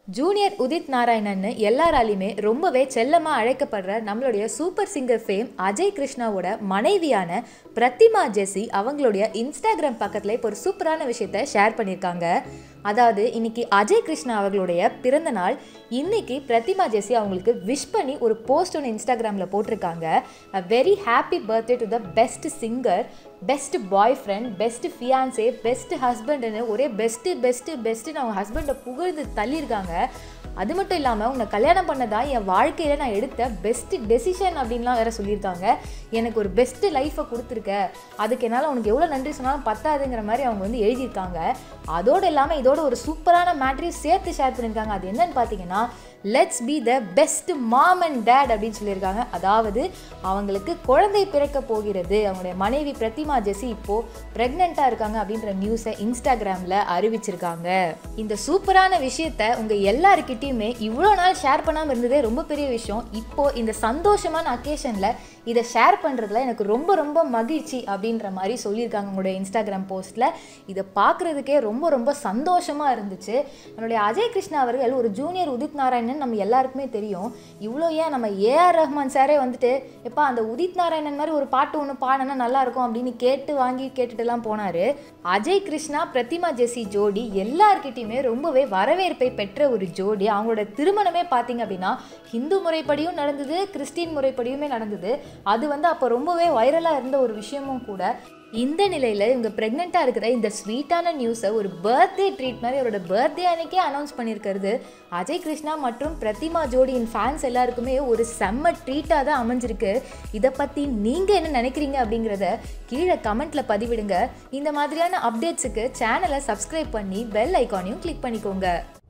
Junior Udit Narayanan எல்லாராலையுமே ரொம்பவே செல்லமா அழைக்கப்படுற நம்மளுடைய சூப்பர் சிங்கர் ஃபேம் அஜய் கிருஷ்ணாவோட மனைவியான பிரதிமா ஜெசி அவங்களுடைய இன்ஸ்டாகிராம் பக்கத்தில் இப்போ ஒரு சூப்பரான விஷயத்த ஷேர் பண்ணியிருக்காங்க. அதாவது இன்னைக்கு அஜய் கிருஷ்ணா அவர்களுடைய பிறந்த நாள். இன்னைக்கு பிரதிமா ஜெசி அவங்களுக்கு விஷ் பண்ணி ஒரு போஸ்ட் ஒன்று இன்ஸ்டாகிராமில் போட்டிருக்காங்க. A very happy birthday to the best singer, best boyfriend, best fiancé, best ஹஸ்பண்டுன்னு ஒரே பெஸ்ட்டுன்னு அவங்க ஹஸ்பண்டை புகழ்ந்து தள்ளியிருக்காங்க. அது மட்டும் இல்லாமல் உன்னை கல்யாணம் பண்ணதான் என் வாழ்க்கையில் நான் எடுத்த பெஸ்ட்டு டெசிஷன் அப்படின்லாம் வேறு சொல்லியிருக்காங்க. எனக்கு ஒரு பெஸ்ட்டு லைஃப்பை கொடுத்துருக்க, அதுக்கு என்னால் உனக்கு எவ்வளோ நன்றி சொன்னாலும் பத்தாதுங்கிற மாதிரி அவங்க வந்து எழுதியிருக்காங்க. அதோடு இல்லாமல் இதோட ஒரு சூப்பரான மேட்ரையும் சேர்த்து ஷேர் பண்ணியிருக்காங்க. அது என்னன்னு பார்த்தீங்கன்னா, let's be the best mom and dad அப்படின்னு சொல்லியிருக்காங்க. அதாவது அவங்களுக்கு குழந்தை பிறக்க போகிறது. அவங்களுடைய மனைவி பிரதிமா ஜெசி இப்போது ப்ரெக்னெண்ட்டாக இருக்காங்க அப்படின்ற நியூஸை இன்ஸ்டாகிராமில் அறிவிச்சிருக்காங்க. இந்த சூப்பரான விஷயத்தை உங்கள் எல்லாருக்கிட்டையுமே இவ்வளோ நாள் ஷேர் பண்ணாமல் இருந்ததே ரொம்ப பெரிய விஷயம். இப்போது இந்த சந்தோஷமான அக்கேஷனில் இதை ஷேர் பண்ணுறதுல எனக்கு ரொம்ப ரொம்ப மகிழ்ச்சி அப்படின்ற மாதிரி சொல்லியிருக்காங்க உங்களுடைய இன்ஸ்டாகிராம் போஸ்ட்டில். இதை பார்க்குறதுக்கே ரொம்ப ரொம்ப சந்தோஷமாக இருந்துச்சு. நம்மளுடைய அஜய் கிருஷ்ணா அவர்கள் ஒரு ஜூனியர் உதித் நாராயணன் நம்ம எல்லாருக்குமே தெரியும். இவ்வளோ ஏன் நம்ம ஏஆர் ரஹ்மான் சாரே வந்துட்டு எப்பா அந்த உதித் நாராயணன் மாதிரி ஒரு பாட்டு ஒன்று பாடினா நல்லாயிருக்கும் அப்படின்னு கேட்டுட்டுலாம் போனார். அஜய் கிருஷ்ணா பிரதிமா ஜெசி ஜோடி எல்லார்கிட்டையுமே ரொம்பவே வரவேற்பை பெற்ற ஒரு ஜோடி. அவங்களோட திருமணமே பார்த்தீங்க அப்படின்னா ஹிந்து முறைப்படியும் நடந்தது, கிறிஸ்டின் முறைப்படியுமே நடந்தது. அது வந்து அப்போ ரொம்பவே வைரலாக இருந்த ஒரு விஷயமும் கூட. இந்த நிலையில் இவங்க ப்ரெக்னெண்ட்டாக இருக்கிற இந்த ஸ்வீட்டான நியூஸை ஒரு பர்த்டே ட்ரீட் மாதிரி அவரோட பர்த்டே அன்னைக்கே அனௌன்ஸ் பண்ணியிருக்கிறது அஜய் கிருஷ்ணா மற்றும் பிரதிமா ஜோடியின் ஃபேன்ஸ் எல்லாருக்குமே ஒரு செம்ம ட்ரீட்டாக தான் அமைஞ்சிருக்கு. இதை பற்றி நீங்கள் என்ன நினைக்கிறீங்க அப்படிங்கிறத கீழே கமெண்ட்டில் பதிவிடுங்க. இந்த மாதிரியான அப்டேட்ஸுக்கு சேனலை சப்ஸ்கிரைப் பண்ணி பெல் ஐக்கானையும் கிளிக் பண்ணிக்கோங்க.